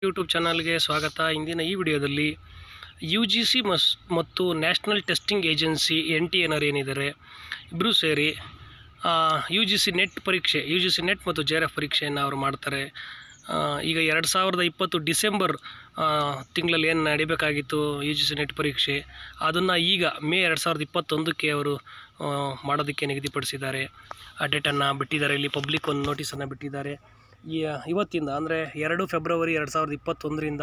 YouTube ಚಾನಲ್ಗೆ ಸ್ವಾಗತ. ಇಂದಿನ ಈ ವಿಡಿಯೋದಲ್ಲಿ UGC ಮತ್ತು ನ್ಯಾಷನಲ್ ಟೆಸ್ಟಿಂಗ್ ಏಜೆನ್ಸಿ NTA ಏನಿದ್ದಾರೆ ಇಬ್ಬರೂ ಸೇರಿ UGC ನೆಟ್ ಪರೀಕ್ಷೆ, UGC ನೆಟ್ ಮತ್ತು JRF ಪರೀಕ್ಷೆಯನ್ನು ಅವರು ಮಾಡ್ತಾರೆ. ಈಗ 2020 ಡಿಸೆಂಬರ್ ತಿಂಗಳಲ್ಲಿ ಏನು ನಡಿಬೇಕಾಗಿತ್ತು UGC ನೆಟ್ ಪರೀಕ್ಷೆ, ಅದನ್ನು ಈಗ ಮೇ 2021ಕ್ಕೆ ಅವರು ಮಾಡೋದಕ್ಕೆ ನಿಗದಿಪಡಿಸಿದ್ದಾರೆ. ಆ ಡೇಟನ್ನು ಬಿಟ್ಟಿದ್ದಾರೆ. ಇಲ್ಲಿ ಪಬ್ಲಿಕ್ ಒಂದು ನೋಟಿಸನ್ನು ಬಿಟ್ಟಿದ್ದಾರೆ. ಇವತ್ತಿಂದ ಅಂದರೆ 2 ಫೆಬ್ರವರಿ 2021ರಿಂದ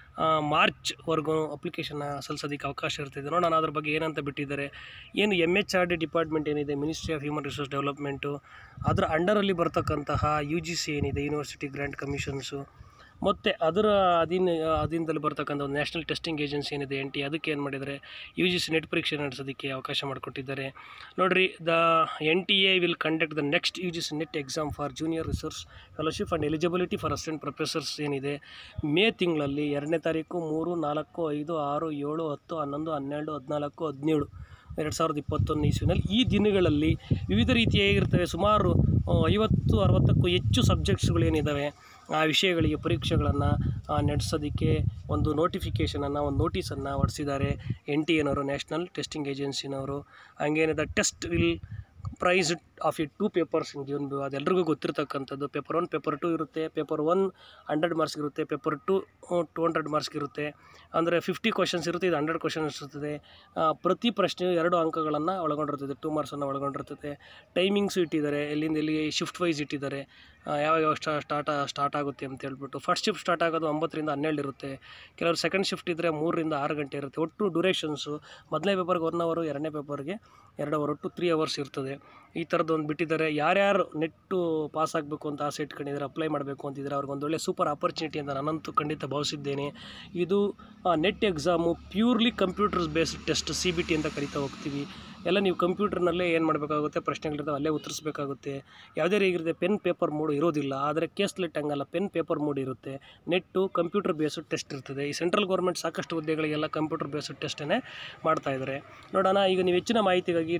ಮಾರ್ಚ್ವರೆಗೂ ಅಪ್ಲಿಕೇಶನ್ನ ಸಲ್ಲಿಸೋದಕ್ಕೆ ಅವಕಾಶ ಇರ್ತಿದೆ. ನೋಡೋಣ ಅದ್ರ ಬಗ್ಗೆ ಏನಂತ ಬಿಟ್ಟಿದ್ದಾರೆ. ಏನು MHRD ಡಿಪಾರ್ಟ್ಮೆಂಟ್ ಏನಿದೆ, ministry of human resource development, ಅದರ ಅಂಡರಲ್ಲಿ ಬರ್ತಕ್ಕಂತಹ UGC ಏನಿದೆ, ಯೂನಿವರ್ಸಿಟಿ ಗ್ರ್ಯಾಂಟ್ ಕಮಿಷನ್ಸು, ಮತ್ತು ಅದರ ಅಧೀನದಲ್ಲಿ ಬರ್ತಕ್ಕಂಥ ಒಂದು ನ್ಯಾಷನಲ್ ಟೆಸ್ಟಿಂಗ್ ಏಜೆನ್ಸಿ ಏನಿದೆ NTA, ಅದಕ್ಕೆ ಏನು ಮಾಡಿದ್ದಾರೆ, UGC ನೆಟ್ ಪರೀಕ್ಷೆ ನಡೆಸೋದಕ್ಕೆ ಅವಕಾಶ ಮಾಡಿಕೊಟ್ಟಿದ್ದಾರೆ. ನೋಡಿರಿ, the NTA will conduct the next UGC NET exam for junior research fellowship and eligibility for assistant professors ಏನಿದೆ, ಮೇ ತಿಂಗಳಲ್ಲಿ 2ನೇ ತಾರೀಕು, 3, 4, 5, 6, 7, 10, 11, 12, 14, 17 2021 ಇಸ್ವಿನಲ್ಲಿ ಈ ದಿನಗಳಲ್ಲಿ ವಿವಿಧ ರೀತಿಯಾಗಿರ್ತವೆ. ಸುಮಾರು 50-60ಕ್ಕೂ ಹೆಚ್ಚು ಸಬ್ಜೆಕ್ಟ್ಸ್ಗಳೇನಿದ್ದಾವೆ, ಆ ವಿಷಯಗಳಿಗೆ ಪರೀಕ್ಷೆಗಳನ್ನು ನಡೆಸೋದಕ್ಕೆ ಒಂದು ನೋಟಿಫಿಕೇಷನನ್ನು, ಒಂದು ನೋಟಿಸನ್ನು ಹೊರಡಿಸಿದ್ದಾರೆ NTA ನ್ಯಾಷನಲ್ ಟೆಸ್ಟಿಂಗ್ ಏಜೆನ್ಸಿನವರು. ಹಂಗೇನಿದೆ, test will price of 2 papers ಒಂದು ಅದೆಲ್ಲರಿಗೂ ಗೊತ್ತಿರ್ತಕ್ಕಂಥದ್ದು. ಪೇಪರ್ 1, ಪೇಪರ್ 2 ಇರುತ್ತೆ. ಪೇಪರ್ 1 100 ಮಾರ್ಕ್ಸ್ಗೆ ಇರುತ್ತೆ, ಪೇಪರ್ 2 200 ಮಾರ್ಕ್ಸ್ಗೆ ಇರುತ್ತೆ. ಅಂದರೆ 50 ಕ್ವಶನ್ಸ್ ಇರುತ್ತೆ, ಇದು 100 ಕ್ವಶನ್ಸ್ ಇರ್ತದೆ. ಪ್ರತಿ ಪ್ರಶ್ನೆಯು 2 ಅಂಕಗಳನ್ನು ಒಳಗೊಂಡಿರ್ತದೆ, 2 ಮಾರ್ಕ್ಸನ್ನು ಒಳಗೊಂಡಿರ್ತದೆ. ಟೈಮಿಂಗ್ಸು ಇಟ್ಟಿದ್ದಾರೆ, ಎಲ್ಲಿಂದ ಎಲ್ಲಿಗೆ ಶಿಫ್ಟ್ ವೈಸ್ ಇಟ್ಟಿದ್ದಾರೆ, ಯಾವಾಗ ಸ್ಟಾರ್ಟ್ ಆಗುತ್ತೆ ಅಂತ ಹೇಳ್ಬಿಟ್ಟು. ಫಸ್ಟ್ ಶಿಫ್ಟ್ ಸ್ಟಾರ್ಟ್ ಆಗೋದು 9ರಿಂದ 12 ಇರುತ್ತೆ. ಕೆಲವರು ಸೆಕೆಂಡ್ ಶಿಫ್ಟ್ ಇದ್ದರೆ 3ರಿಂದ 6 ಗಂಟೆ ಇರುತ್ತೆ. ಒಟ್ಟು ಡ್ಯೂರೇಷನ್ಸು ಮೊದಲನೇ ಪೇಪರ್ಗೆ 1 ಅವರ್, 2ನೇ ಪೇಪರ್ಗೆ 2 ಅವರ್, ಒಟ್ಟು 3 ಅವರ್ಸ್ ಇರ್ತದೆ. ಈ ಥರದ್ದು ಒಂದು ಬಿಟ್ಟಿದ್ದಾರೆ. ಯಾರ್ಯಾರು ನೆಟ್ಟು ಪಾಸ್ ಆಗಬೇಕು ಅಂತ ಆಸೆ ಇಟ್ಕೊಂಡಿದ್ದಾರೆ, ಅಪ್ಲೈ ಮಾಡಬೇಕು ಅಂತಿದ್ದಾರೆ, ಅವ್ರಿಗೊಂದು ಒಳ್ಳೆ ಸೂಪರ್ ಆಪರ್ಚುನಿಟಿ ಅಂತ ನಾನಂತೂ ಖಂಡಿತ ಭಾವಿಸಿದ್ದೇನೆ. ಇದು NET exam purely computers based test, CBT ಅಂತ ಕರಿತಾ ಹೋಗ್ತೀವಿ. ಎಲ್ಲ ನೀವು ಕಂಪ್ಯೂಟರ್ನಲ್ಲೇ ಏನು ಮಾಡಬೇಕಾಗುತ್ತೆ, ಪ್ರಶ್ನೆಗಳಿರ್ತವೆ, ಅಲ್ಲೇ ಉತ್ತರಿಸಬೇಕಾಗುತ್ತೆ. ಯಾವುದೇ ರೀತಿಯಿರುತ್ತೆ, ಪೆನ್ ಪೇಪರ್ ಮೋಡ್ ಇರೋದಿಲ್ಲ. ಆದರೆ ಕೇಸ್ಲೆಟ್ ಹಂಗಲ್ಲ, ಪೆನ್ ಪೇಪರ್ ಮೋಡ್ ಇರುತ್ತೆ. ನೆಟ್ಟು ಕಂಪ್ಯೂಟರ್ ಬೇಸ್ಡ್ ಟೆಸ್ಟ್ ಇರ್ತದೆ. ಈ ಸೆಂಟ್ರಲ್ ಗೌರ್ಮೆಂಟ್ ಸಾಕಷ್ಟು ಹುದ್ದೆಗಳಿಗೆಲ್ಲ ಕಂಪ್ಯೂಟರ್ ಬೇಸ್ಡ್ ಟೆಸ್ಟನ್ನೇ ಮಾಡ್ತಾಯಿದ್ದಾರೆ. ನೋಡೋಣ, ಈಗ ನೀವು ಹೆಚ್ಚಿನ ಮಾಹಿತಿಗಾಗಿ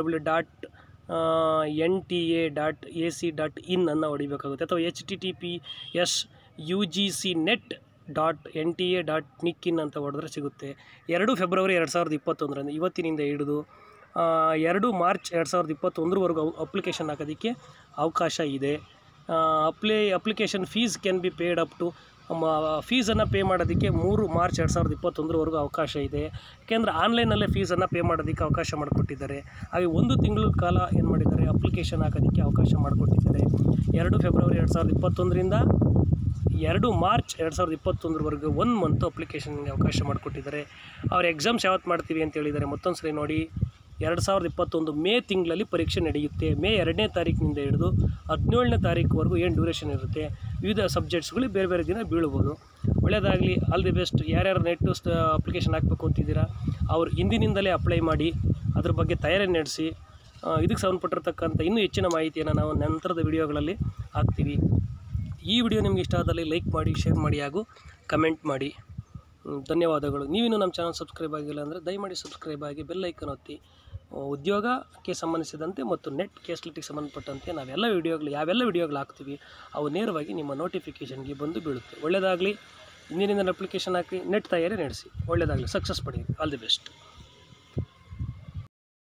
www.nta.ac.in ಅನ್ನು ಹೊಡಿಬೇಕಾಗುತ್ತೆ, ಅಥವಾ https UGCnet.nta.nic.in ಅಂತ ಹೊಡೆದ್ರೆ ಸಿಗುತ್ತೆ. 2 ಫೆಬ್ರವರಿ 2021 ಇವತ್ತಿನಿಂದ ಹಿಡಿದು 2 ಮಾರ್ಚ್ 2021ವರೆಗೂ ಅಪ್ಲಿಕೇಶನ್ ಹಾಕೋದಕ್ಕೆ ಅವಕಾಶ ಇದೆ. Application fees can be paid up to, ಫೀಸನ್ನು ಪೇ ಮಾಡೋದಕ್ಕೆ 3 ಮಾರ್ಚ್ 2021ವರೆಗೂ ಅವಕಾಶ ಇದೆ. ಯಾಕೆಂದರೆ ಆನ್ಲೈನಲ್ಲೇ ಫೀಸನ್ನು ಪೇ ಮಾಡೋದಕ್ಕೆ ಅವಕಾಶ ಮಾಡಿಕೊಟ್ಟಿದ್ದಾರೆ. ಹಾಗೆ 1 ತಿಂಗಳ ಕಾಲ ಏನು ಮಾಡಿದ್ದಾರೆ, ಅಪ್ಲಿಕೇಶನ್ ಹಾಕೋದಕ್ಕೆ ಅವಕಾಶ ಮಾಡಿಕೊಟ್ಟಿದ್ದಾರೆ. 2 ಫೆಬ್ರವರಿ 2021ರಿಂದ 2 ಮಾರ್ಚ್ 2021ವರೆಗೂ 1 ಮಂತು ಅಪ್ಲಿಕೇಶನ್ಗೆ ಅವಕಾಶ ಮಾಡಿಕೊಟ್ಟಿದ್ದಾರೆ. ಅವ್ರ ಎಕ್ಸಾಮ್ಸ್ ಯಾವತ್ತು ಮಾಡ್ತೀವಿ ಅಂತ ಹೇಳಿದ್ದಾರೆ. ಮತ್ತೊಂದು ಸರಿ ನೋಡಿ, 2021 ಮೇ ತಿಂಗಳಲ್ಲಿ ಪರೀಕ್ಷೆ ನಡೆಯುತ್ತೆ. ಮೇ 2ನೇ ತಾರೀಕಿನಿಂದ ಹಿಡಿದು 17ನೇ ತಾರೀಕುವರೆಗೂ ಏನು ಡ್ಯೂರೇಷನ್ ಇರುತ್ತೆ. ವಿವಿಧ ಸಬ್ಜೆಕ್ಟ್ಸ್ಗಳು ಬೇರೆ ಬೇರೆ ದಿನ ಬೀಳ್ಬೋದು. ಒಳ್ಳೆಯದಾಗಲಿ, ಆಲ್ ದಿ ಬೆಸ್ಟ್. ಯಾರ್ಯಾರು ನೆಟ್ಟು ಅಪ್ಲಿಕೇಶನ್ ಹಾಕಬೇಕು ಅಂತಿದ್ದೀರಾ, ಅವರು ಇಂದಿನಿಂದಲೇ ಅಪ್ಲೈ ಮಾಡಿ ಅದ್ರ ಬಗ್ಗೆ ತಯಾರಿ ನಡೆಸಿ. ಇದಕ್ಕೆ ಸಂಬಂಧಪಟ್ಟಿರ್ತಕ್ಕಂಥ ಇನ್ನೂ ಹೆಚ್ಚಿನ ಮಾಹಿತಿಯನ್ನು ನಾವು ನಂತರದ ವಿಡಿಯೋಗಳಲ್ಲಿ ಹಾಕ್ತೀವಿ. ಈ ವಿಡಿಯೋ ನಿಮಗೆ ಇಷ್ಟ ಆದಲ್ಲಿ ಲೈಕ್ ಮಾಡಿ, ಶೇರ್ ಮಾಡಿ ಹಾಗೂ ಕಮೆಂಟ್ ಮಾಡಿ. ಧನ್ಯವಾದಗಳು. ನೀವಿನ್ನೂ ನಮ್ಮ ಚಾನಲ್ ಸಬ್ಸ್ಕ್ರೈಬ್ ಆಗಿಲ್ಲ ಅಂದರೆ ದಯಮಾಡಿ ಸಬ್ಸ್ಕ್ರೈಬ್ ಆಗಿ, ಬೆಲ್ ಐಕನ್ ಒತ್ತಿ. ಉದ್ಯೋಗಕ್ಕೆ ಸಂಬಂಧಿಸಿದಂತೆ ಮತ್ತು ನೆಟ್ ಕೇಸ್ಲೆಟಿಗೆ ಸಂಬಂಧಪಟ್ಟಂತೆ ಯಾವೆಲ್ಲ ವಿಡಿಯೋಗಳು ಹಾಕ್ತೀವಿ ಅವು ನೇರವಾಗಿ ನಿಮ್ಮ ನೋಟಿಫಿಕೇಷನ್ಗೆ ಬಂದು ಬೀಳುತ್ತೆ. ಒಳ್ಳೆಯದಾಗಲಿ. ಇಂದಿನಿಂದ ಅಪ್ಲಿಕೇಶನ್ ಹಾಕಿ ನೆಟ್ ತಯಾರಿ ನಡೆಸಿ. ಒಳ್ಳೆಯದಾಗಲಿ. ಸಕ್ಸಸ್ ಪಡೆಯಿರಿ. All the best.